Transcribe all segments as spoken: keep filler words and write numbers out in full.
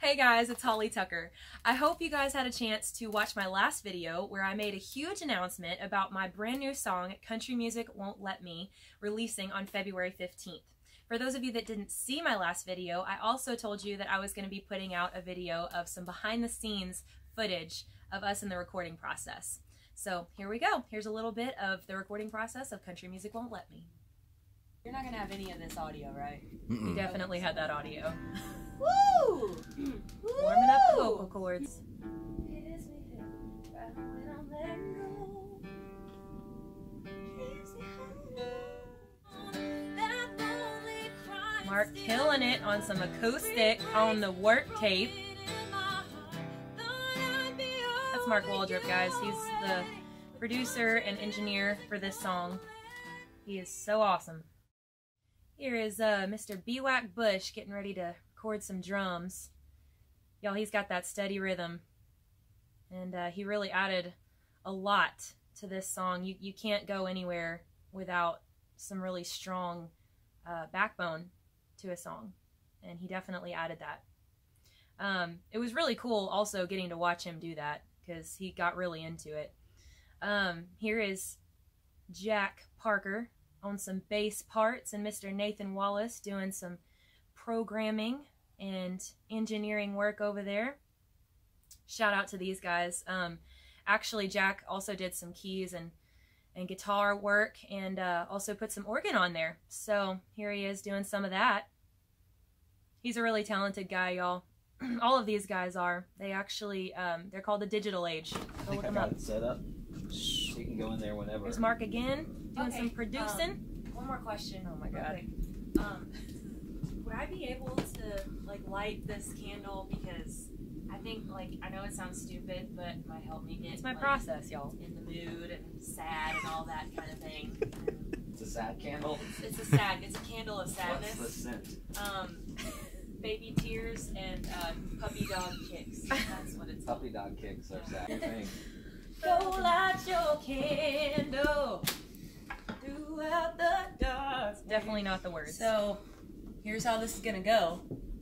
Hey guys, it's Holly Tucker. I hope you guys had a chance to watch my last video where I made a huge announcement about my brand new song, Country Music Won't Let Me, releasing on February fifteenth. For those of you that didn't see my last video, I also told you that I was going to be putting out a video of some behind the scenes footage of us in the recording process. So here we go. Here's a little bit of the recording process of Country Music Won't Let Me. You're not going to have any of this audio, right? Mm-mm. We definitely had that audio. Woo! Warming up the vocal cords. Mark killing it on some acoustic on the work tape. That's Mark Waldrop, guys. He's the producer and engineer for this song. He is so awesome. Here is uh, Mister B W A C Bush getting ready to record some drums. Y'all, he's got that steady rhythm. And uh, he really added a lot to this song. You, you can't go anywhere without some really strong uh, backbone to a song. And he definitely added that. Um, it was really cool also getting to watch him do that because he got really into it. Um, here is Jack Parker on some bass parts and Mister Nathan Wallace doing some programming and engineering work over there. Shout out to these guys. Um, actually, Jack also did some keys and, and guitar work and uh, also put some organ on there. So here he is doing some of that. He's a really talented guy, y'all. All of these guys are. They actually, um, they're called the Digital Age. Go I think I got it set up. So you can go in there whenever. There's Mark again, doing okay, some producing. Um, one more question. Oh my god. Okay. Um, would I be able to like light this candle because I think like I know it sounds stupid, but it might help me get It's my like, process, y'all. in the mood and sad and all that kind of thing. It's a sad candle. It's, it's a sad. It's a candle of sadness. What's the scent? Um, baby tears and uh, puppy dog kicks. That's what it's. Puppy dog kicks are sad. What do you think? Go light your candle throughout the dark. Definitely not the words. So, here's how this is gonna go.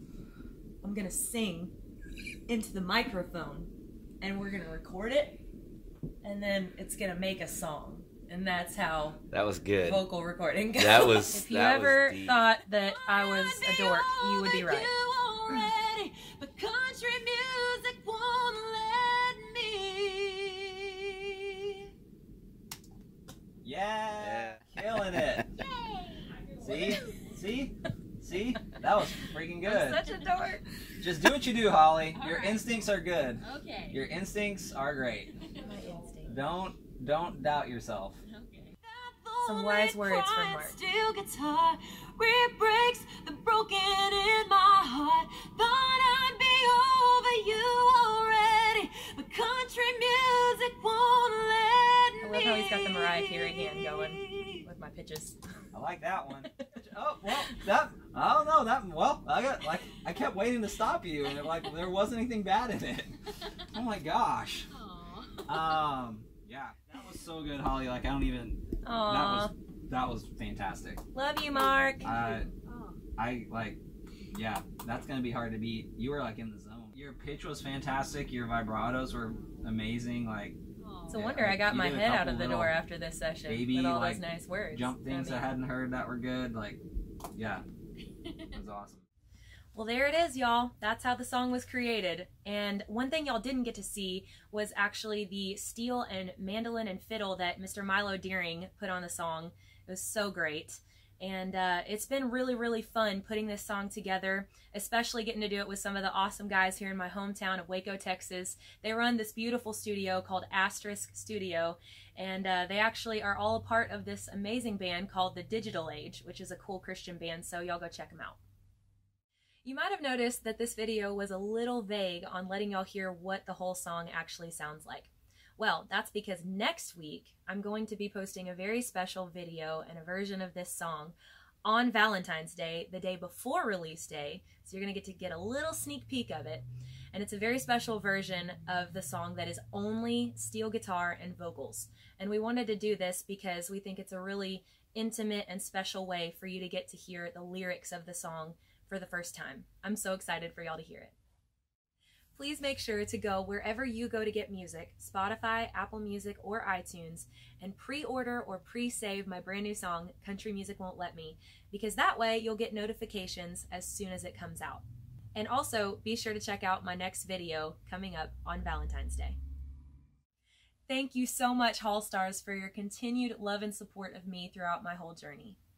I'm gonna sing into the microphone, and we're gonna record it, and then it's gonna make a song, and that's how That was good. vocal recording goes. That was. If you that ever was deep. thought that I was a dork, you would be right. Already, but country music won't let me. Yeah, killing it. See, see, see. That was freaking I'm good. such a dork. Just do what you do, Holly. All Your right. instincts are good. Okay. Your instincts are great. My instinct. Don't don't doubt yourself. Okay. Some wise words from Mark. Steel guitar, it breaks the broken in my heart. Thought I'd be over you already, but country music won't let me. I love how he's got the Mariah Carey hand going with my pitches. I like that one. Oh well, that I don't know that well. I got like I kept waiting to stop you, and like there wasn't anything bad in it. Oh my gosh. Aw. Um. Yeah, that was so good, Holly. Like I don't even. That Aww. was that was fantastic. Love you, Mark. I Oh. I like. Yeah, that's gonna be hard to beat. You were like in the zone. Your pitch was fantastic. Your vibratos were amazing. Like It's a Yeah, wonder I got you my did a head out couple of the little door after this session baby, with all like, those nice words. jump things I I mean- hadn't heard that were good. Like, yeah, it was awesome. Well, there it is, y'all. That's how the song was created. And one thing y'all didn't get to see was actually the steel and mandolin and fiddle that Mister Milo Deering put on the song. It was so great. And uh, it's been really, really fun putting this song together, especially getting to do it with some of the awesome guys here in my hometown of Waco, Texas. They run this beautiful studio called Asterisk Studio, and uh, they actually are all a part of this amazing band called the Digital Age, which is a cool Christian band, so y'all go check them out. You might have noticed that this video was a little vague on letting y'all hear what the whole song actually sounds like. Well, that's because next week I'm going to be posting a very special video and a version of this song on Valentine's Day, the day before release day, so you're going to get to get a little sneak peek of it. And it's a very special version of the song that is only steel guitar and vocals. And we wanted to do this because we think it's a really intimate and special way for you to get to hear the lyrics of the song for the first time. I'm so excited for y'all to hear it. please make sure to go wherever you go to get music, Spotify, Apple Music, or iTunes, and pre-order or pre-save my brand new song, Country Music Won't Let Me, because that way you'll get notifications as soon as it comes out. And also, be sure to check out my next video coming up on Valentine's Day. Thank you so much, Hall Stars, for your continued love and support of me throughout my whole journey.